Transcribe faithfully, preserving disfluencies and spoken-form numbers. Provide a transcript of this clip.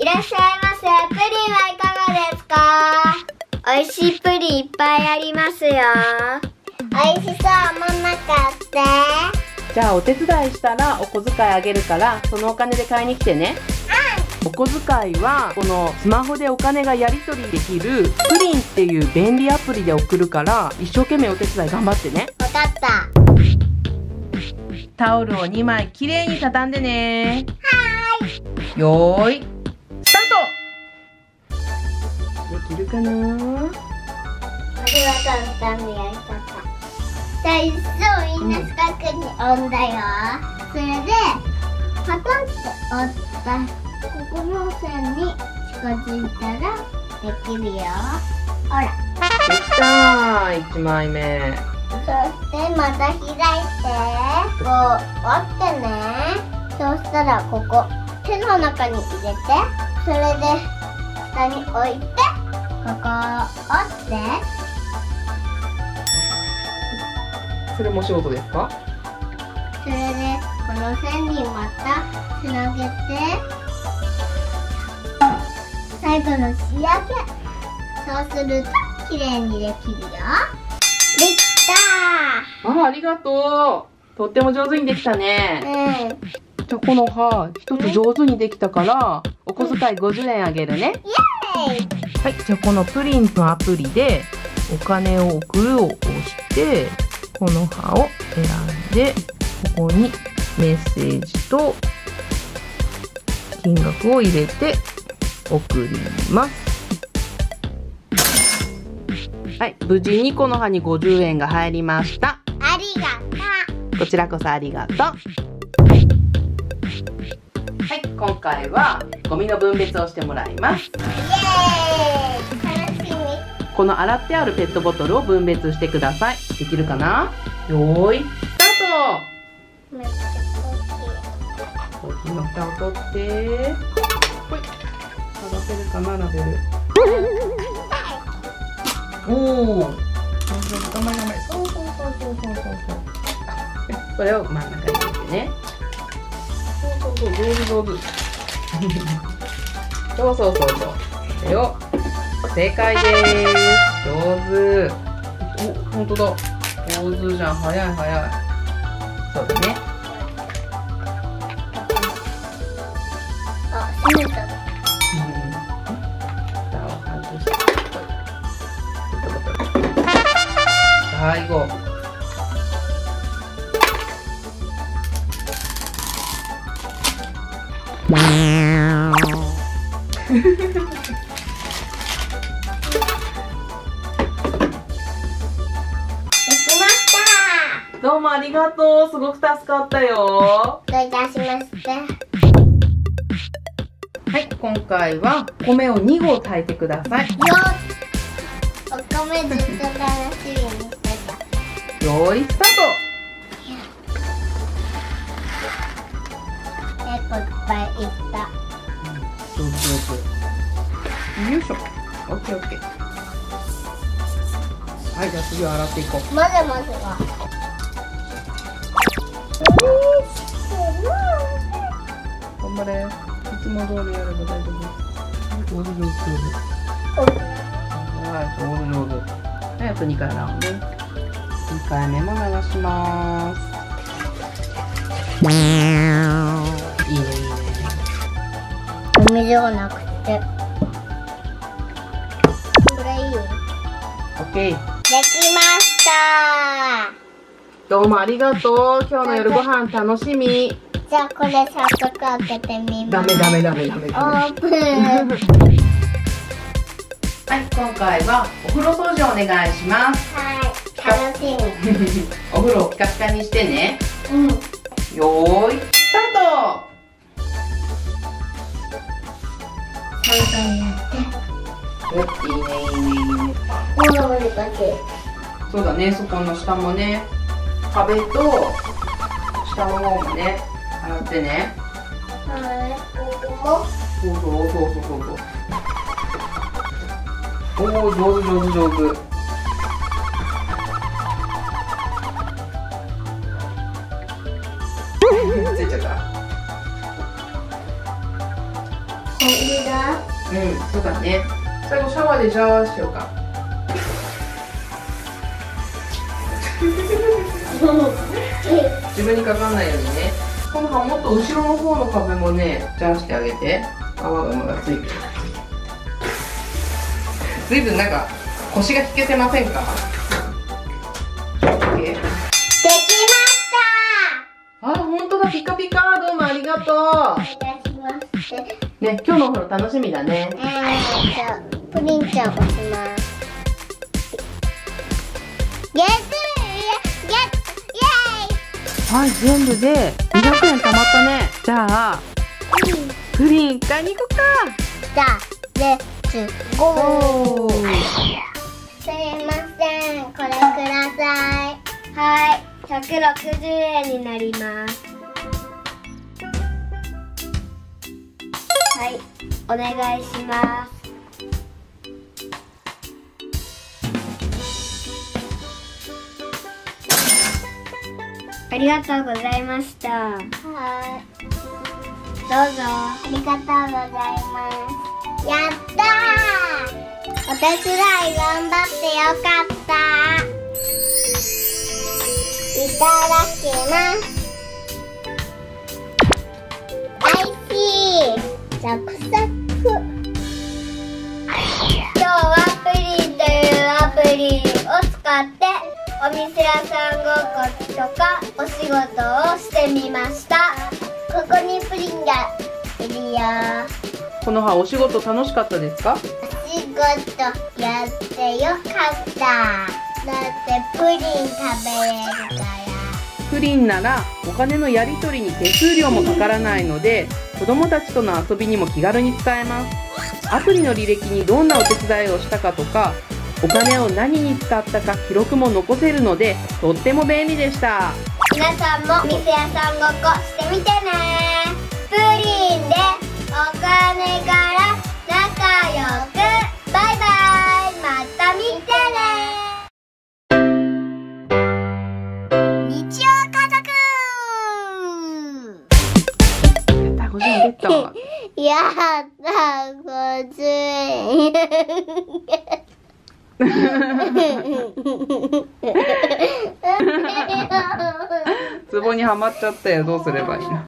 いらっしゃいませ。プリンはいかがですか？美味しいプリンいっぱいありますよ。美味しそう。真ん中って。 じゃあお手伝いしたらお小遣いあげるから、そのお金で買いに来てね。お小遣いはこのスマホでお金がやり取りできるプリンっていう便利アプリで送るから、一生懸命お手伝い頑張ってね。 わかった。 タオルをにまいきれいに畳んでね。 はーい。 よーいスタート。できるかな？ これは簡単にやり方。最初みんな四角に折んだよ。それでパタンって折ったここの線に近づいたらできるよ。ほら。 できたー。いちまいめ。 そしてまた開いてこう折ってね。そうしたらここ手の中に入れて、それで下に置いてここを折って。 それも仕事ですか？ それでこの線にまたつなげて最後の仕上げ。そうするときれいにできるよ。できたあ、ありがとう。とっても上手にできたね。 ー。うん。 じゃあこの歯一つ上手にできたからお小遣いごじゅうえんあげるね。 イエーイ。 はい、じゃあこのプリンのアプリでお金を送るを押してこの歯を選んでここにメッセージと金額を入れて送ります。はい、無事にこの歯にごじゅうえんが入りました。 ありがとう。 こちらこそありがとう。はい、今回はゴミの分別をしてもらいます。 イエーイ。楽しみ。 この洗ってあるペットボトルを分別してください。できるかな？よーい、スタート。 めっちゃコーヒーの蓋を取って、ほい。剥がせるかな、ラベル。おお。頑張れ頑張れ。そうそうそうそうそうそう。これを真ん中に入れてね。そうそうそう、上手上手。そうそうそうそう。これを正解です。上手。お、本当だ。上手じゃん。早い早い。そうだね。 あ、閉めた。 蓋を外して。最後。どうもありがとう。すごく助かったよ。 どういたしまして。 はい、今回は米をに合炊いてください。 よっ。お米ずっと楽しみにしてた。 よーい、スター結構いっぱいいった。 ト。上手上手。よいしょ。オッケーオッケー。はい、じゃあ次は洗っていこう。 まずまずは。 頑張れ。いつも通りやれば大丈夫。上手上手上手。はい、上手上手。はい、あとにかい洗うね。にかいめも流します。いいねいいね。 お水がなくて。これいい？ オッケー。 できました。 どうもありがとう。今日の夜ご飯楽しみ。 じゃあこれ早速開けてみます。 ダメダメダメダメオダメ。 ープン。 はい、今回はお風呂掃除お願いします。 はい、楽しみ。 お風呂をピカピカにしてね。 うん。 よーい、スタート。 簡単にやって。 お、いいねいいねいいね。 もう難しい。 そうだね、そこの下もね、壁と下の方もね、洗ってね。 はい、ここも。 そうそうそうそうそうそう。おお、上手上手上手。ついちゃった。 ここうん、そうだね。最後シャワーでシャワーしようか。自分にかかんないようにね。このもっと後ろの方の壁もね、ジャーしてあげて。泡がまだついてる。ずいぶんなんか腰が引けてませんか？ OK。 できました。 あ、本当だ、ピカピカ。どうもありがとう。 お願いします。 ね、今日のお風呂楽しみだね。 えーと、プリンちゃん押します。ゲットゲットイエーイ。 はい、全部でにひゃくえん貯まったね。じゃあ、プリン買いに行こうか。 じゃあ、レッツゴー。すいません、これください。はい、ひゃくろくじゅうえんになります。はい、お願いします。ありがとうございました。はい。どうぞ。ありがとうございます。やったー。お手伝い頑張ってよかった。いただきます。おいしい。サクサク。今日はプリンというアプリを使ってお店屋さんごっことかお仕事をしてみました。ここにプリンがいるよ。 この葉お仕事楽しかったですか？ お仕事やってよかった。だってプリン食べれるから。 プリンならお金のやり取りに手数料もかからないので、子供たちとの遊びにも気軽に使えます。アプリの履歴にどんなお手伝いをしたかとか、お金を何に使ったか記録も残せるので、とっても便利でした。 皆さんもお店屋さんごっこしてみてね。プリンでお金から仲良く。バイバイ。また見てね。日曜家族。 やった、ごじゅうえんゲット。 やったごじゅうえん。 ツボにはまっちゃったよ。どうすればいいの？